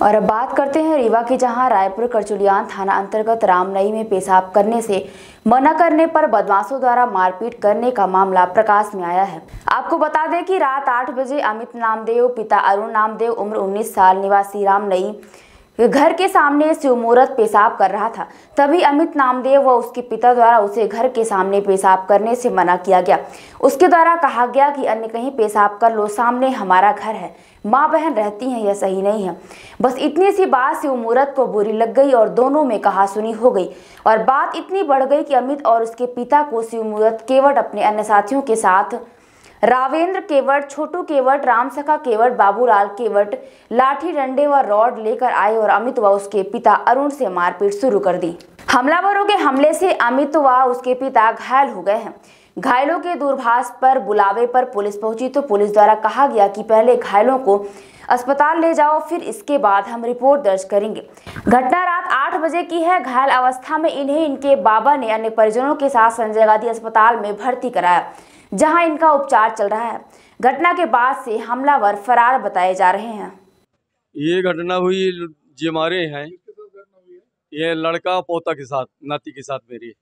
और अब बात करते हैं रीवा की, जहां रायपुर करचुलियान थाना अंतर्गत रामनई में पेशाब करने से मना करने पर बदमाशों द्वारा मारपीट करने का मामला प्रकाश में आया है। आपको बता दें कि रात 8 बजे अमित नामदेव पिता अरुण नामदेव उम्र 19 साल निवासी रामनई घर के सामने शिव मुहूर्त पेशाब कर रहा था। तभी अमित नामदेव व उसके पिता द्वारा उसे घर के सामने पेशाब करने से मना किया गया। उसके द्वारा कहा गया कि अन्य कहीं पेशाब कर लो, सामने हमारा घर है, माँ बहन रहती हैं, यह सही नहीं है। बस इतनी सी बात शिव मुहूर्त को बुरी लग गई और दोनों में कहासुनी हो गई और बात इतनी बढ़ गई कि अमित और उसके पिता को शिव मुहूर्त केवट अपने अन्य साथियों के साथ रावेंद्र केवट, छोटू केवट, रामसखा केवट, बाबूलाल केवट लाठी डंडे व रॉड लेकर आए और अमित व उसके पिता अरुण से मारपीट शुरू कर दी। हमलावरों के हमले से अमित व उसके पिता घायल हो गए हैं। घायलों के दूरभाष पर बुलावे पर पुलिस पहुंची तो पुलिस द्वारा कहा गया कि पहले घायलों को अस्पताल ले जाओ, फिर इसके बाद हम रिपोर्ट दर्ज करेंगे। घटना रात 8 बजे की है। घायल अवस्था में इन्हें इनके बाबा ने अन्य परिजनों के साथ संजय गांधी अस्पताल में भर्ती कराया, जहां इनका उपचार चल रहा है। घटना के बाद से हमलावर फरार बताए जा रहे हैं। ये घटना हुई जो हमारे हैं, ये लड़का पोता के साथ, नाती के साथ मेरी।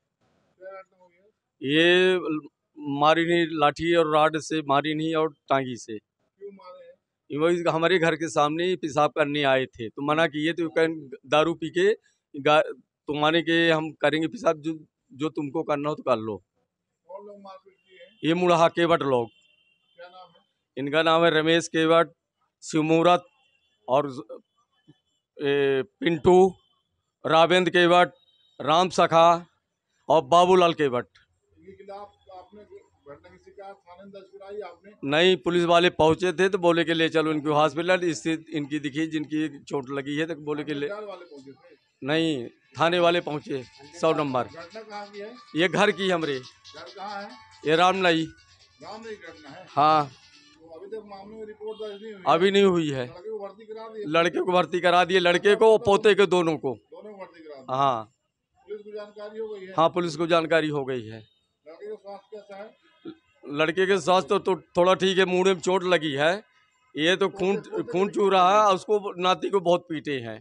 ये मारी नहीं, लाठी और राड से मारी नहीं और टांगी से। वही हमारे घर के सामने ही पेशाब करने आए थे तो मना किए, तो दारू पी के तुम्हारे के हम करेंगे पेशाब, जो तुमको करना हो तो कर लो। ये मुड़हा केवट लोग। क्या नाम है? इनका नाम है रमेश केवट, शिव मुहूर्त और पिंटू, रावेंद्र केवट, राम सखा और बाबूलाल केवट। नहीं, पुलिस वाले पहुंचे थे तो बोले कि ले चलो इनको हॉस्पिटल, इससे इनकी दिखी जिनकी चोट लगी है तो बोले कि ले। नहीं, थाने वाले पहुंचे 100 नंबर। ये घर की हमरे, ये रामनई। हाँ, अभी नहीं हुई है। लड़के को भर्ती करा दिए, लड़के को पोते के दोनों को। हाँ, पुलिस को जानकारी हो गई है। हाँ, पुलिस को जानकारी हो गई है। लड़के का स्वास्थ्य कैसा है? लड़के के स्वास्थ्य तो थोड़ा ठीक है, मुंह में चोट लगी है। ये तो खून चू रहा है, उसको नाती को बहुत पीटे हैं।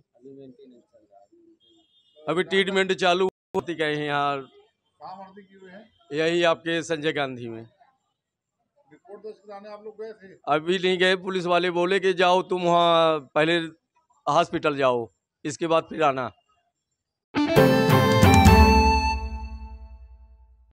अभी ट्रीटमेंट चालू होती गए हैं यहाँ, यही आपके संजय गांधी में। रिपोर्ट दर्ज कराने आप लोग गए थे? अभी नहीं गए, पुलिस वाले बोले कि जाओ तुम वहाँ पहले हॉस्पिटल जाओ, इसके बाद फिर आना।